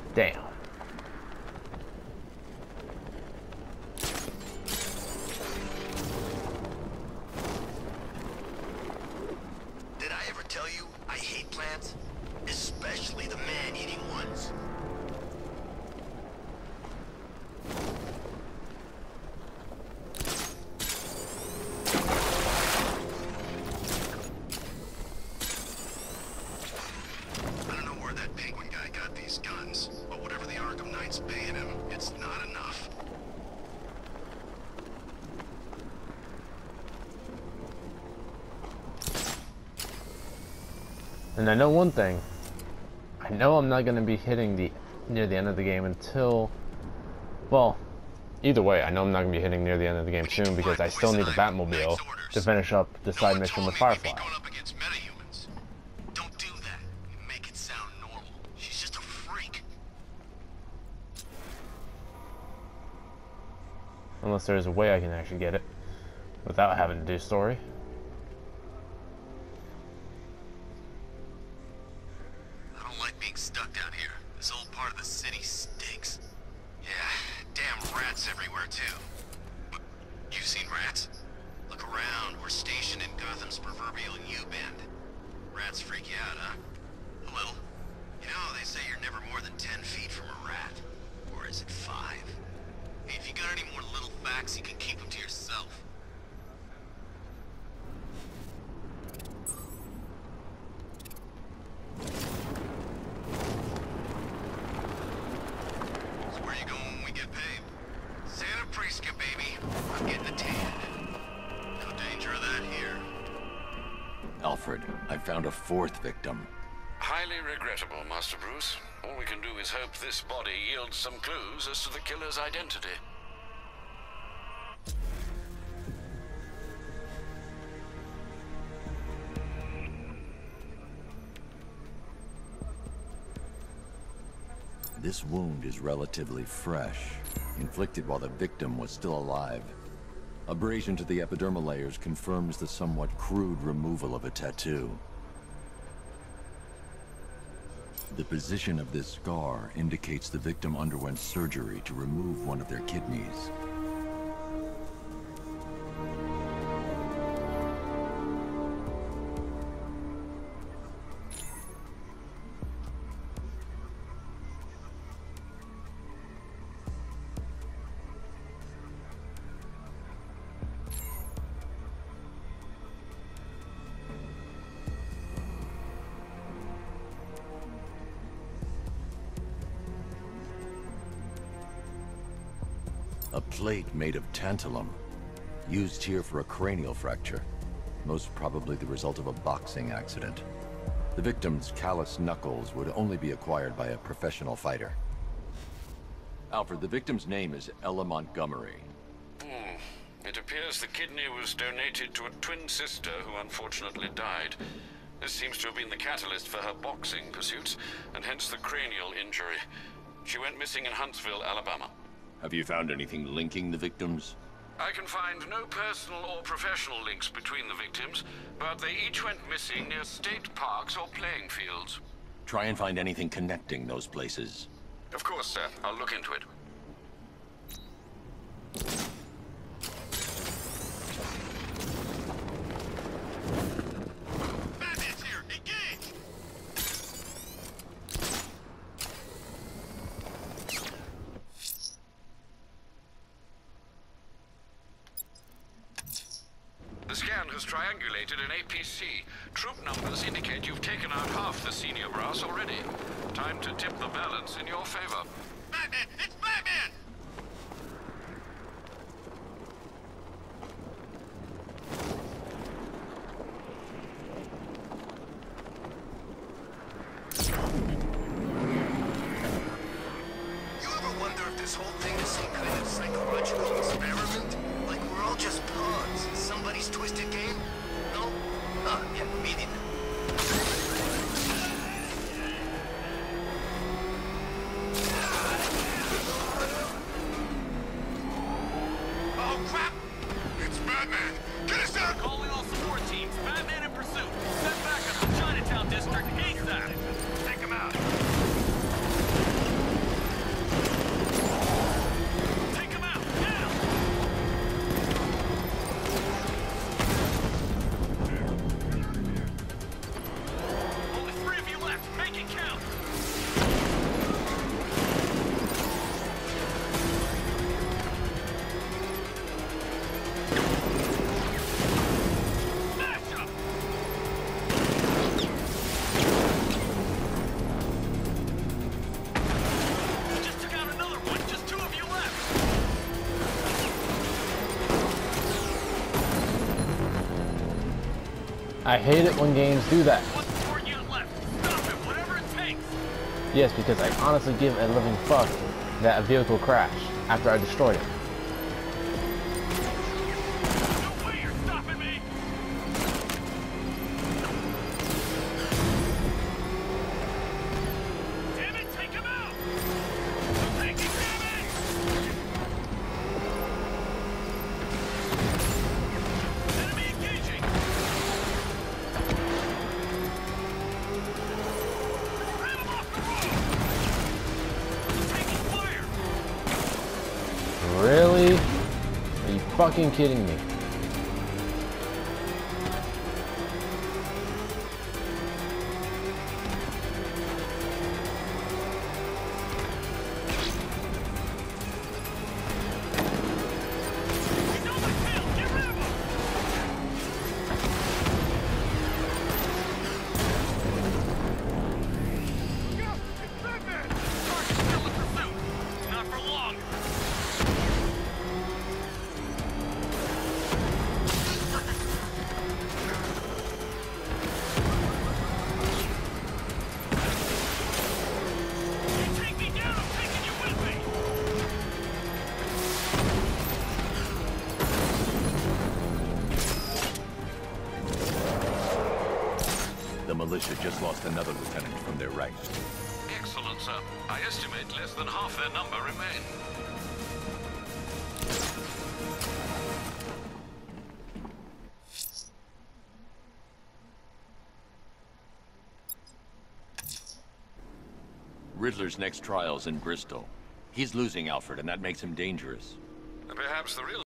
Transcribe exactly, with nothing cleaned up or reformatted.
Damn. Did I ever tell you I hate plants? Especially the man-eating ones. I don't know where that penguin guy got these guns, but whatever the Arkham Knight's paying him, it's not enough. And I know one thing. I know I'm not going to be hitting the near the end of the game until, well, either way, I know I'm not going to be hitting near the end of the game soon because I still need the Batmobile to finish up the side mission with Firefly. Don't do that. Make it sound normal. She's just a freak. Unless there's a way I can actually get it without having to do story. I don't like being stuck down here. This old part of the city stinks. Yeah, damn rats everywhere too. But you've seen rats? Look around. We're stationed in Gotham's proverbial U-bend. Rats freak you out, huh? A little. You know, they say you're never more than ten feet from a rat. Or is it five? Hey, if you got any more little facts, you can keep them to yourself. So where you going when we get paid? Santa Prisca, baby. I'm getting a tan. No danger of that here. Alfred, I found a fourth victim. Highly regrettable, Master Bruce. All we can do is hope this body yields some clues as to the killer's identity. This wound is relatively fresh, inflicted while the victim was still alive. Abrasion to the epidermal layers confirms the somewhat crude removal of a tattoo. The position of this scar indicates the victim underwent surgery to remove one of their kidneys. A plate made of tantalum, used here for a cranial fracture, most probably the result of a boxing accident. The victim's calloused knuckles would only be acquired by a professional fighter. Alfred, the victim's name is Ella Montgomery. Hmm. It appears the kidney was donated to a twin sister who unfortunately died. This seems to have been the catalyst for her boxing pursuits, and hence the cranial injury. She went missing in Huntsville, Alabama. Have you found anything linking the victims? I can find no personal or professional links between the victims, but they each went missing near state parks or playing fields. Try and find anything connecting those places. Of course, sir. I'll look into it. Batman's here! Engage! The scan has triangulated an A P C. Troop numbers indicate you've taken out half the senior brass already. Time to tip the balance in your favor. Batman! It's Batman! You ever wonder if this whole thing is some kind of psychological experiment? Like we're all just pawns in somebody's twisted game? No? Ah, yeah, me neither. I hate it when games do that. One support unit left. Stop it, whatever it takes. Yes, because I honestly give a living fuck that a vehicle crashed after I destroyed it. No way you're stopping me. Damn it, take him out. I'm taking damage. Enemy engaging. Ram him off the road. Taking fire. Really? Are you fucking kidding me? He's on my tail. Get rid of him. Look out! It's Batman! Target's still in pursuit. Not for long. You take me down, I'm taking you with me. The militia just lost another lieutenant from their ranks. Excellent, sir. I estimate less than half their number remain. Riddler's next trial's in Bristol. He's losing Alfred, and that makes him dangerous. Perhaps the real